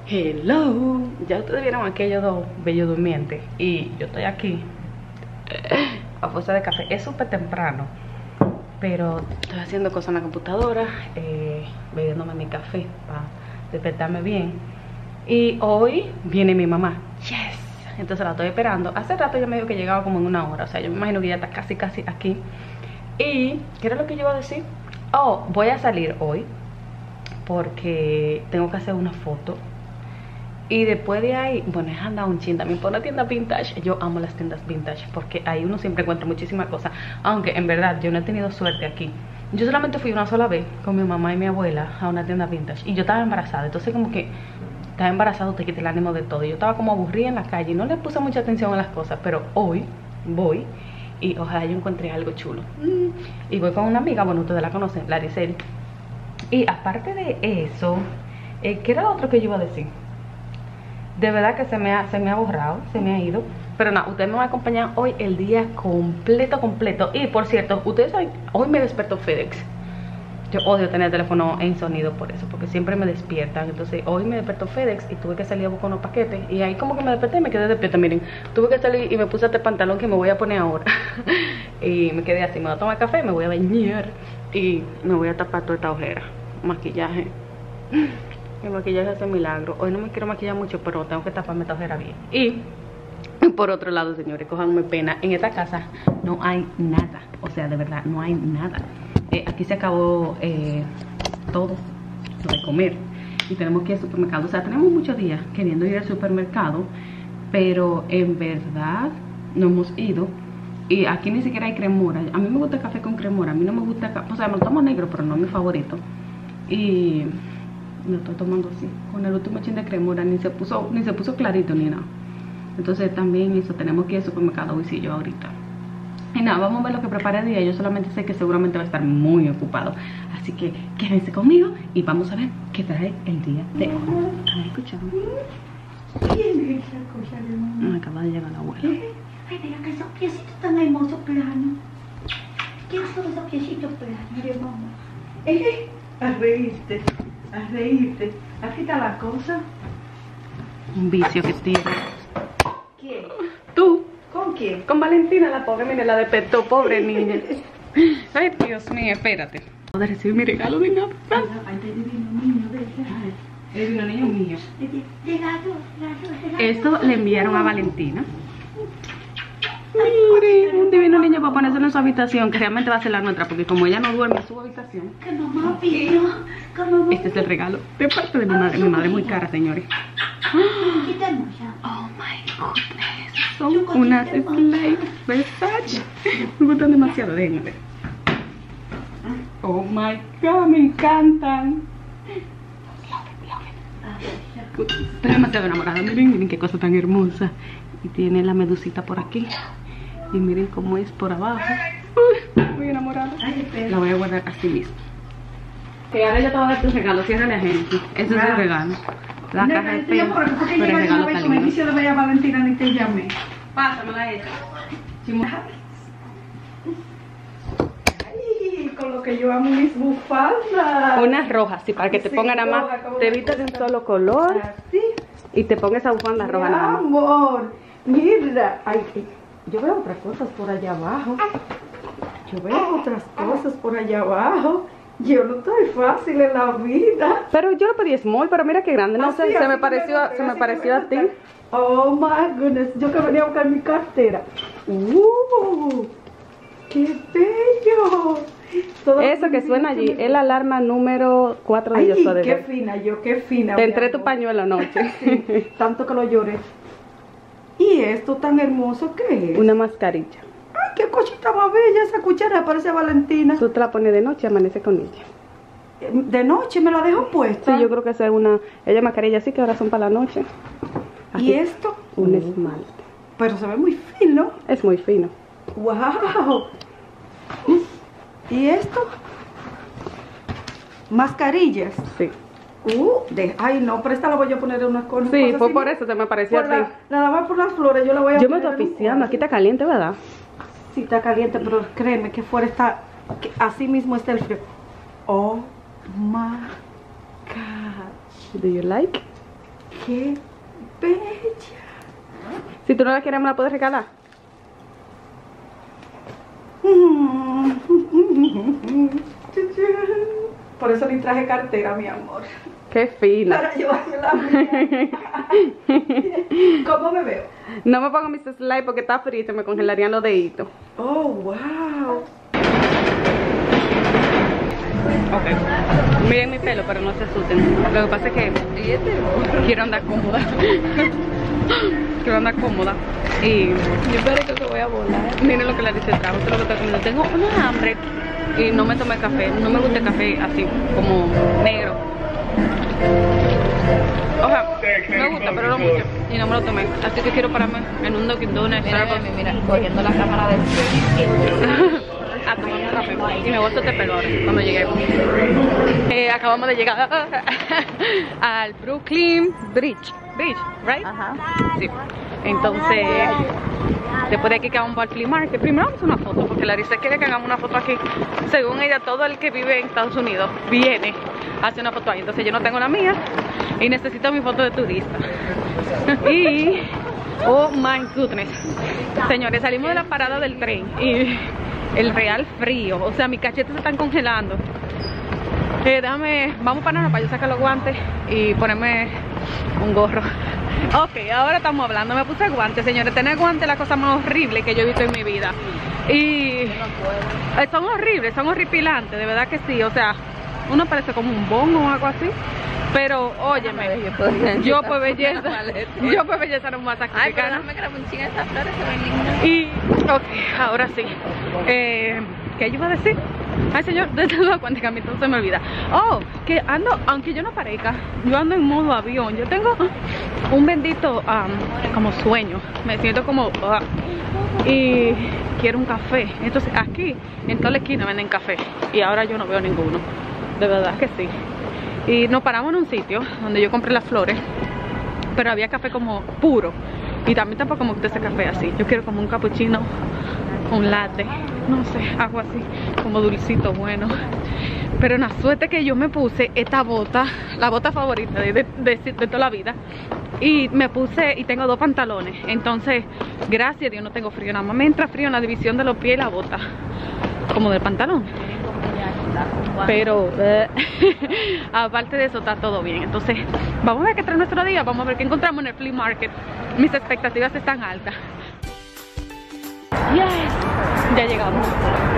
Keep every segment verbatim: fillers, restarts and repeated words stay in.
Hello, ya ustedes vieron aquellos dos bellos durmientes y yo estoy aquí a fuerza de café. Es súper temprano, pero estoy haciendo cosas en la computadora, eh, bebiéndome mi café para despertarme bien. Y hoy viene mi mamá. Yes. Entonces la estoy esperando. Hace rato ya me dijo que llegaba como en una hora. O sea, yo me imagino que ya está casi casi aquí. Y ¿qué era lo que yo iba a decir? Oh, voy a salir hoy porque tengo que hacer una foto. Y después de ahí, bueno, he andado un chin también por una tienda vintage. Yo amo las tiendas vintage porque ahí uno siempre encuentra muchísimas cosas. Aunque en verdad yo no he tenido suerte aquí. Yo solamente fui una sola vez con mi mamá y mi abuela a una tienda vintage. Y yo estaba embarazada, entonces como que estaba embarazada, te quita el ánimo de todo. Yo estaba como aburrida en la calle y no le puse mucha atención a las cosas. Pero hoy voy y ojalá yo encontré algo chulo. Y voy con una amiga, bueno, ustedes la conocen, Laricel. Y aparte de eso, eh, ¿qué era lo otro que yo iba a decir? De verdad que se me ha, se me ha borrado, se me ha ido. Pero nada, ustedes me van a acompañar hoy el día completo, completo. Y por cierto, ustedes saben, hoy me despertó FedEx. Yo odio tener el teléfono en sonido por eso, porque siempre me despiertan. Entonces hoy me despertó FedEx y tuve que salir a buscar unos paquetes. Y ahí como que me desperté y me quedé despierta. Miren, tuve que salir y me puse este pantalón que me voy a poner ahora. Y me quedé así, me voy a tomar café, me voy a bañar y me voy a tapar toda esta ojera. Maquillaje. El maquillaje hace milagro. Hoy no me quiero maquillar mucho, pero tengo que taparme esta ojera bien. Y por otro lado, señores, cójanme pena, en esta casa no hay nada. O sea, de verdad, no hay nada. eh, Aquí se acabó eh, todo lo de comer y tenemos que ir al supermercado. O sea, tenemos muchos días queriendo ir al supermercado, pero en verdad no hemos ido. Y aquí ni siquiera hay cremora. A mí me gusta el café con cremora. A mí no me gusta, o sea, me lo tomo negro, pero no es mi favorito. Y lo estoy tomando así, con el último chin de cremora. Ni se puso, ni se puso clarito ni nada. Entonces también eso, tenemos que ir al supermercado hoy sí yo ahorita. Y nada, vamos a ver lo que prepara el día. Yo solamente sé que seguramente va a estar muy ocupado. Así que quédense conmigo y vamos a ver qué trae el día de hoy. ¿Han escuchado? ¿Quién es esa cosa de mamá? Acaba de llegar la abuela. ¿Qué? Ay, mira que esos piecitos tan hermosos planos. ¿Qué son esos piecitos planos de mamá? ¿Eh? A reírte, a reírte. Aquí está la cosa. Un vicio que tiene. ¿Quién? ¿Tú? ¿Con quién? Con Valentina, la pobre, mire, la despertó, pobre niña. Ay, Dios mío, espérate. Voy a recibir mi regalo de Navidad. Ay, te divino niño, ¿verdad? Es un niño mío. Regalo, regalo, regalo. Esto le enviaron a Valentina. Mire, un divino niño para ponérselo en su habitación, que realmente va a ser la nuestra, porque como ella no duerme en su habitación. Que mamá pidió, que mamá Este es el regalo de parte de mi madre. Mi madre es muy cara, señores. ¿Qué tenemos ya? Oh my goodness. Son unas Slave Versace. Me gustan demasiado, déjenme ver. Oh my god, me encantan. Estoy demasiado enamorada. Miren, miren qué cosa tan hermosa. Y tiene la medusita por aquí. Y miren cómo es por abajo. Uy, muy enamorada. La voy a guardar así mismo. Que ahora yo te voy a dar tu regalo. Cierra la gente. Ese es el regalo. La No, caja de yo por eso, porque llega una vez que me inicio de ver a Valentina ni te llamé. Pásamela esa. Ay, con lo que yo amo mis bufandas. Unas rojas, sí, para que te Sí, pongan nada roja, más. como Te me vistas de un gusta. solo color Así. y te pongas esa bufanda Mi roja nada más. amor, mira. Ay, yo veo otras cosas por allá abajo. Yo veo otras cosas por allá abajo. Yo no estoy fácil en la vida. Pero yo lo pedí small, pero mira qué grande. No Así, sé, se así me que pareció, gusta, se me así pareció que a me ti. gusta. Oh my goodness, yo que venía a buscar mi cartera. Uh, ¡Qué bello! Todo Eso que suena allí es la alarma número cuatro de Ay, Yo Soy de qué Dios. fina, yo qué fina. Te mi entré tu amor. pañuelo anoche. Sí, tanto que lo lloré. ¿Y esto tan hermoso qué es? Una mascarilla. Ay, qué cosita más bella esa cuchara, parece a Valentina. Tú te la pones de noche y amanece con ella. De noche me la dejo puesta. Sí, yo creo que esa es una... Ella mascarilla así que ahora son para la noche. ¿Y Aquí, esto? un Uh, esmalte. Pero se ve muy fino. Es muy fino. ¡Wow! ¿Y esto? Mascarillas. Sí. Uh, de, ay no, pero esta la voy a poner en unas cosas. Sí, cosas fue así, por ¿no? eso, se me pareció Por a ti. la, nada más por las flores, yo la voy a Yo me poner estoy en un oficiando, aquí cuadro. está caliente, ¿verdad? Sí, está caliente, pero créeme que fuera está, que así mismo está el frío. Oh my God. Do you like? ¡Qué bella! Si tú no la quieres, me la puedes regalar. Por eso ni traje cartera, mi amor. Qué fina. Para llevarme la mía. ¿Cómo me veo? No me pongo mis slides porque está frío y se me congelarían los deditos. Oh, wow. Ok. Miren mi pelo, pero no se asusten. Lo que pasa es que quiero andar cómoda. Quiero andar cómoda. Y yo espero que te voy a volar. miren lo que le dice el trago. Esto es lo que estoy comiendo. Tengo una hambre y no me tomé café. No me gusta el café así, como negro. O sea, me gusta, pero no mucho. Y no me lo tomé. Así que quiero pararme en un Dunkin' Donuts. Mira, mira, mira, cogiendo la cámara de a tomar un café. Y me voy a soltar el pelo ahora, cuando lleguemos. Eh, acabamos de llegar al Brooklyn Bridge. Bridge, right? Ajá. Sí. Entonces, después de aquí que vamos al flea market, primero vamos a una foto, porque Larissa quiere que hagamos una foto aquí. Según ella, todo el que vive en Estados Unidos viene a hacer una foto ahí. Entonces yo no tengo la mía y necesito mi foto de turista. Y, oh my goodness, señores, salimos de la parada del tren y el real frío, o sea, mis cachetes se están congelando. Eh, déjame, vamos para nada para yo sacar los guantes y ponerme un gorro. Ok, ahora estamos hablando. Me puse guantes, señores. Tener guantes es la cosa más horrible que yo he visto en mi vida. Y eh, son horribles, son horripilantes, de verdad que sí. O sea, uno parece como un bongo o algo así. Pero, óyeme, yo por belleza, yo por belleza no me voy a sacrificar. Ay, pero déjame que la esas flores se ven lindas. Y, ok, ahora sí. Eh, ¿Qué yo iba a decir? Ay, señor, desde luego cuando a mí todo se me olvida. Oh, que ando, aunque yo no parezca, yo ando en modo avión. Yo tengo un bendito um, como sueño. Me siento como uh, y quiero un café. Entonces aquí en toda la esquina venden café y ahora yo no veo ninguno. De verdad que sí. Y nos paramos en un sitio donde yo compré las flores, pero había café como puro. Y también tampoco me gusta ese café así. Yo quiero como un cappuccino, un latte, no sé, algo así, como dulcito, bueno. Pero una suerte que yo me puse esta bota, la bota favorita de, de, de, de toda la vida. Y me puse, y tengo dos pantalones. Entonces, gracias a Dios no tengo frío. Nada más me entra frío en la división de los pies y la bota, como del pantalón. Pero eh, aparte de eso está todo bien. Entonces vamos a ver qué trae nuestro día. Vamos a ver qué encontramos en el flea market. Mis expectativas están altas. Yes, ya llegamos.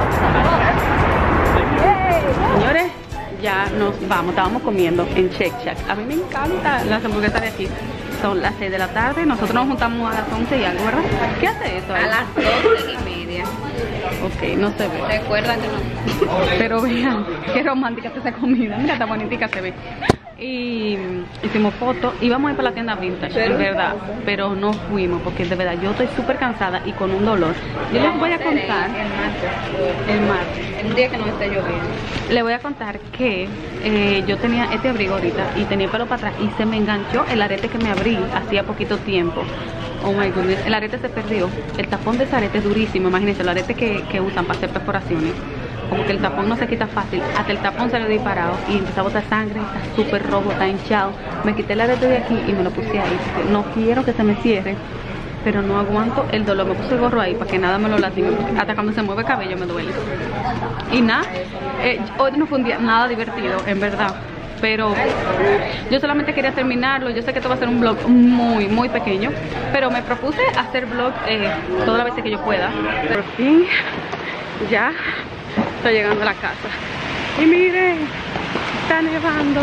Señores, ya nos vamos. Estábamos comiendo en Shake Shack. A mí me encantan las hamburguesas de aquí. Son las seis de la tarde. Nosotros nos juntamos a las once y algo, ¿verdad? ¿Qué hace eso ahí? A las doce y media. Ok, no se ve. Recuerda que no. Pero vean, qué romántica está esa comida. Mira, tan bonita se ve. Y hicimos fotos. Íbamos a ir para la tienda vintage, Pero en verdad. Pero no fuimos porque de verdad yo estoy súper cansada y con un dolor. Yo les voy a contar. El martes. El martes. Un día que no esté lloviendo. Les voy a contar que eh, yo tenía este abrigo ahorita y tenía el pelo para atrás y se me enganchó el arete que me abrí hacía poquito tiempo. Oh my goodness, el arete se perdió. El tapón de ese arete es durísimo, imagínense, el arete que, que usan para hacer perforaciones. Como que el tapón no se quita fácil. Hasta el tapón se lo he disparado y empezó a botar sangre, está súper rojo, está hinchado. Me quité el arete de aquí y me lo puse ahí. Porque no quiero que se me cierre, pero no aguanto el dolor. Me puse el gorro ahí para que nada me lo lastime. Hasta cuando se mueve el cabello me duele. Y nada, eh, hoy no fue un día nada divertido, en verdad. Pero yo solamente quería terminarlo. Yo sé que esto va a ser un vlog muy, muy pequeño, pero me propuse hacer vlog eh, todas las veces que yo pueda. Por fin, ya estoy llegando a la casa. Y miren, está nevando.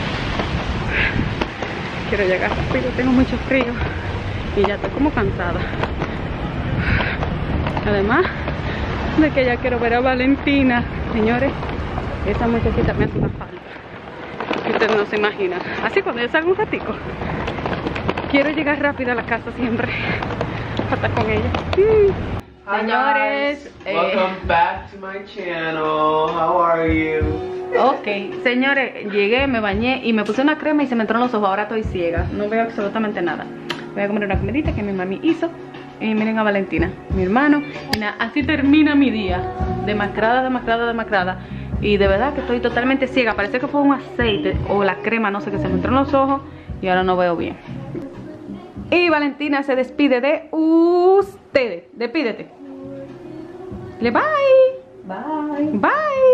Quiero llegar rápido, tengo mucho frío y ya estoy como cansada. Además de que ya quiero ver a Valentina. Señores, esa muchachita me hace una falta que ustedes no se imaginan. Así cuando yo salgo un ratico, quiero llegar rápido a la casa siempre para estar con ella. Sí. Hi Señores, guys. Welcome eh, back to my channel. How are you? Ok, señores, llegué, me bañé y me puse una crema y se me entró en los ojos. Ahora estoy ciega, no veo absolutamente nada. Voy a comer una comidita que mi mami hizo. Y miren a Valentina, mi hermano. Y nada, así termina mi día. Demacrada, demacrada, demacrada. Y de verdad que estoy totalmente ciega. Parece que fue un aceite o la crema, no sé, que se me entró en los ojos y ahora no veo bien. Y Valentina se despide de ustedes. Despídete. Le bye. Bye. Bye.